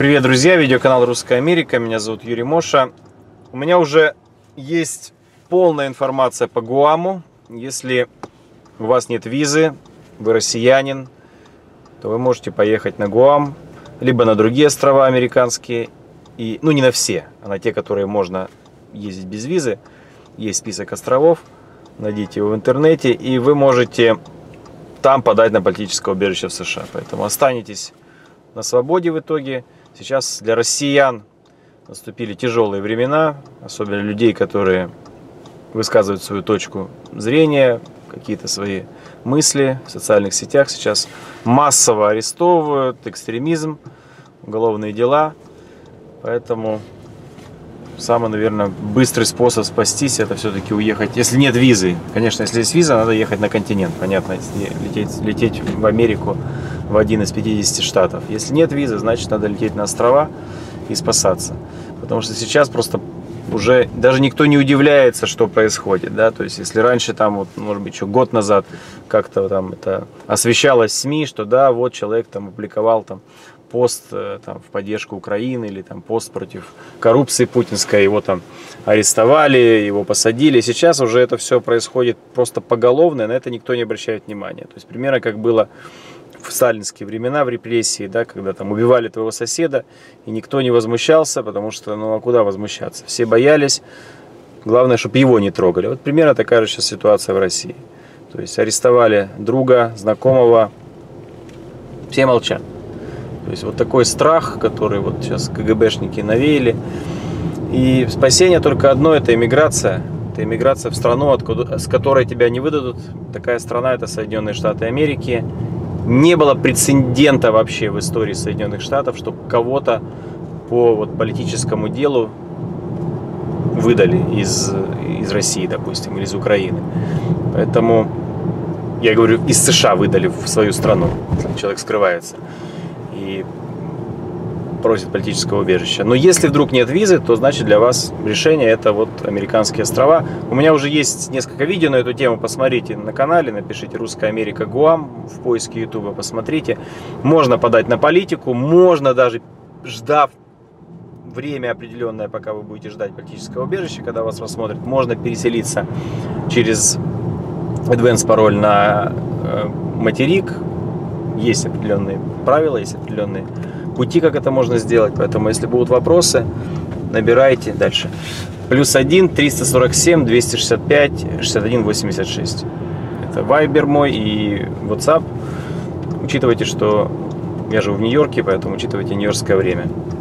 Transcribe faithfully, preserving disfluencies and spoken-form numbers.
Привет, друзья! Видеоканал Русская Америка. Меня зовут Юрий Моша. У меня уже есть полная информация по Гуаму. Если у вас нет визы, вы россиянин, то вы можете поехать на Гуам, либо на другие острова американские. И, ну, не на все, а на те, которые можно ездить без визы. Есть список островов. Найдите его в интернете, и вы можете там подать на политическое убежище в США. Поэтому останетесь на свободе в итоге. Сейчас для россиян наступили тяжелые времена, особенно людей, которые высказывают свою точку зрения, какие-то свои мысли в социальных сетях. Сейчас массово арестовывают, экстремизм, уголовные дела. Поэтому самый, наверное, быстрый способ спастись — это все-таки уехать. Если нет визы, конечно, если есть виза, надо ехать на континент, понятно, если лететь, лететь в Америку, в один из пятидесяти штатов. Если нет визы, значит, надо лететь на острова и спасаться. Потому что сейчас просто уже даже никто не удивляется, что происходит, да, то есть если раньше там, вот, может быть, еще год назад как-то там это освещалось в СМИ, что да, вот человек там опубликовал там пост там в поддержку Украины или там пост против коррупции путинской, его там арестовали, его посадили. Сейчас уже это все происходит просто поголовно, и на это никто не обращает внимания. То есть примерно как было в сталинские времена, в репрессии, да, когда там убивали твоего соседа, и никто не возмущался, потому что, ну а куда возмущаться? Все боялись, главное, чтобы его не трогали. Вот примерно такая же сейчас ситуация в России. То есть арестовали друга, знакомого, все молчат. То есть вот такой страх, который вот сейчас КГБшники навеяли. И спасение только одно — это иммиграция. Это иммиграция в страну, откуда, с которой тебя не выдадут. Такая страна — это Соединенные Штаты Америки. Не было прецедента вообще в истории Соединенных Штатов, чтобы кого-то по вот политическому делу выдали из, из России, допустим, или из Украины. Поэтому, я говорю, из США выдали в свою страну, если человек скрывается и просит политического убежища. Но если вдруг нет визы, то значит для вас решение — это вот американские острова. У меня уже есть несколько видео на эту тему, посмотрите на канале, напишите «Русская Америка Гуам» в поиске ютуба, посмотрите. Можно подать на политику, можно даже, ждав время определенное, пока вы будете ждать политического убежища, когда вас рассмотрят, можно переселиться через Advanced пароль на материк. Есть определенные правила, есть определенные пути, как это можно сделать. Поэтому, если будут вопросы, набирайте дальше. Плюс один триста сорок семь двести шестьдесят пять шестьдесят один восемьдесят шесть. Это Viber мой и WhatsApp. Учитывайте, что я живу в Нью-Йорке, поэтому учитывайте нью-йоркское время.